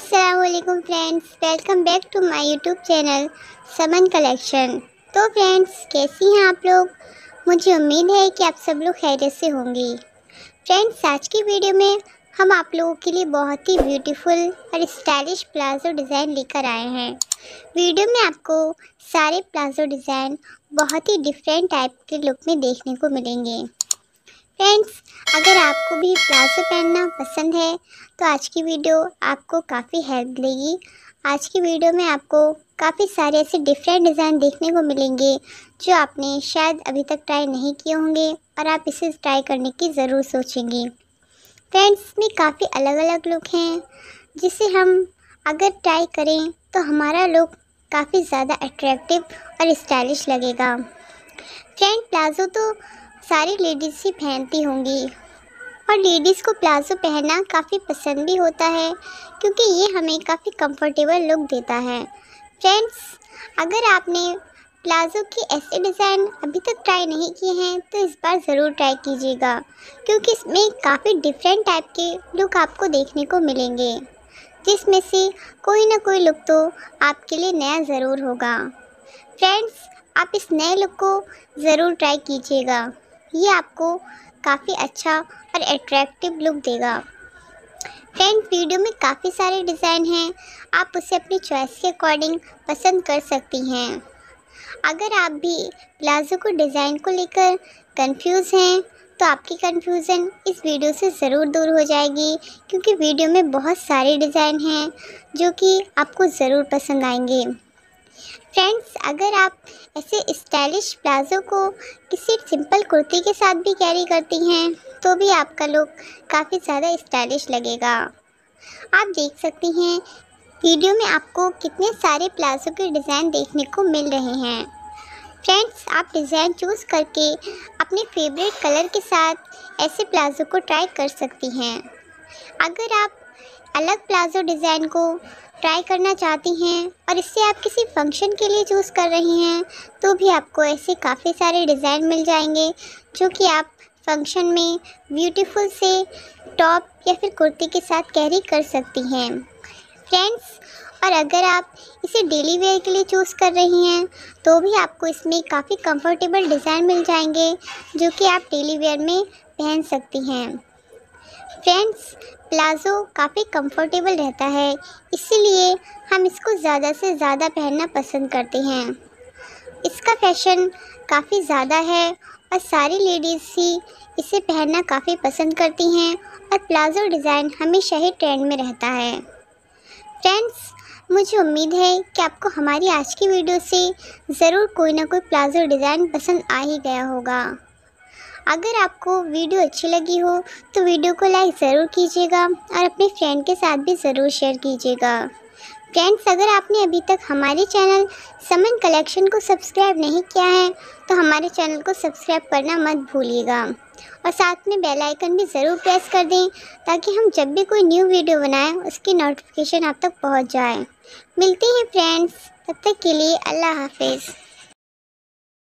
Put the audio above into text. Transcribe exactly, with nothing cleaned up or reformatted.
अस्सलामुअलैकुम friends, welcome back to my YouTube channel Saman collection. तो friends, कैसी हैं आप लोग? मुझे उम्मीद है कि आप सब लोग खैरियत से होंगे। फ्रेंड्स, आज की वीडियो में हम आप लोगों के लिए बहुत ही ब्यूटीफुल और स्टाइलिश प्लाजो डिज़ाइन लेकर आए हैं। वीडियो में आपको सारे प्लाजो डिज़ाइन बहुत ही डिफरेंट टाइप के लुक में देखने को मिलेंगे। फ्रेंड्स, अगर आपको भी प्लाजो पहनना पसंद है तो आज की वीडियो आपको काफ़ी हेल्प देगी। आज की वीडियो में आपको काफ़ी सारे ऐसे डिफरेंट डिज़ाइन देखने को मिलेंगे जो आपने शायद अभी तक ट्राई नहीं किए होंगे और आप इसे ट्राई करने की ज़रूर सोचेंगे। फ्रेंड्स, इसमें काफ़ी अलग अलग लुक हैं जिसे हम अगर ट्राई करें तो हमारा लुक काफ़ी ज़्यादा अट्रैक्टिव और स्टाइलिश लगेगा। फ्रेंड, प्लाजो तो सारी लेडीज़ ही पहनती होंगी और लेडीज़ को प्लाजो पहनना काफ़ी पसंद भी होता है क्योंकि ये हमें काफ़ी कंफर्टेबल लुक देता है। फ्रेंड्स, अगर आपने प्लाजो की ऐसे डिज़ाइन अभी तक ट्राई नहीं किए हैं तो इस बार ज़रूर ट्राई कीजिएगा क्योंकि इसमें काफ़ी डिफरेंट टाइप के लुक आपको देखने को मिलेंगे, जिसमें से कोई ना कोई लुक तो आपके लिए नया ज़रूर होगा। फ्रेंड्स, आप इस नए लुक को ज़रूर ट्राई कीजिएगा, ये आपको काफ़ी अच्छा और अट्रैक्टिव लुक देगा। फ्रेंड, वीडियो में काफ़ी सारे डिज़ाइन हैं, आप उसे अपनी चॉइस के अकॉर्डिंग पसंद कर सकती हैं। अगर आप भी प्लाजो को डिज़ाइन को लेकर कंफ्यूज हैं तो आपकी कंफ्यूजन इस वीडियो से ज़रूर दूर हो जाएगी क्योंकि वीडियो में बहुत सारे डिज़ाइन हैं जो कि आपको ज़रूर पसंद आएंगे। फ्रेंड्स, अगर आप ऐसे स्टाइलिश प्लाजो को किसी सिंपल कुर्ती के साथ भी कैरी करती हैं तो भी आपका लुक काफ़ी ज़्यादा स्टाइलिश लगेगा। आप देख सकती हैं वीडियो में आपको कितने सारे प्लाजो के डिज़ाइन देखने को मिल रहे हैं। फ्रेंड्स, आप डिज़ाइन चूज़ करके अपने फेवरेट कलर के साथ ऐसे प्लाजो को ट्राई कर सकती हैं। अगर आप अलग प्लाजो डिज़ाइन को ट्राई करना चाहती हैं और इससे आप किसी फंक्शन के लिए चूज़ कर रही हैं तो भी आपको ऐसे काफ़ी सारे डिज़ाइन मिल जाएंगे जो कि आप फंक्शन में ब्यूटीफुल से टॉप या फिर कुर्ती के साथ कैरी कर सकती हैं। फ्रेंड्स, और अगर आप इसे डेली वेयर के लिए चूज़ कर रही हैं तो भी आपको इसमें काफ़ी कंफर्टेबल डिज़ाइन मिल जाएंगे जो कि आप डेली वेयर में पहन सकती हैं। फ्रेंड्स, प्लाजो काफ़ी कंफर्टेबल रहता है, इसीलिए हम इसको ज़्यादा से ज़्यादा पहनना पसंद करते हैं। इसका फैशन काफ़ी ज़्यादा है और सारी लेडीज़ ही इसे पहनना काफ़ी पसंद करती हैं और प्लाजो डिज़ाइन हमेशा ही ट्रेंड में रहता है। फ्रेंड्स, मुझे उम्मीद है कि आपको हमारी आज की वीडियो से ज़रूर कोई ना कोई प्लाजो डिज़ाइन पसंद आ ही गया होगा। अगर आपको वीडियो अच्छी लगी हो तो वीडियो को लाइक ज़रूर कीजिएगा और अपने फ्रेंड के साथ भी ज़रूर शेयर कीजिएगा। फ्रेंड्स, अगर आपने अभी तक हमारे चैनल समन कलेक्शन को सब्सक्राइब नहीं किया है तो हमारे चैनल को सब्सक्राइब करना मत भूलिएगा और साथ में बेल आइकन भी ज़रूर प्रेस कर दें ताकि हम जब भी कोई न्यू वीडियो बनाएं उसकी नोटिफिकेशन आप तक पहुंच जाए। मिलते हैं फ्रेंड्स, तब तक के लिए अल्लाह हाफिज़।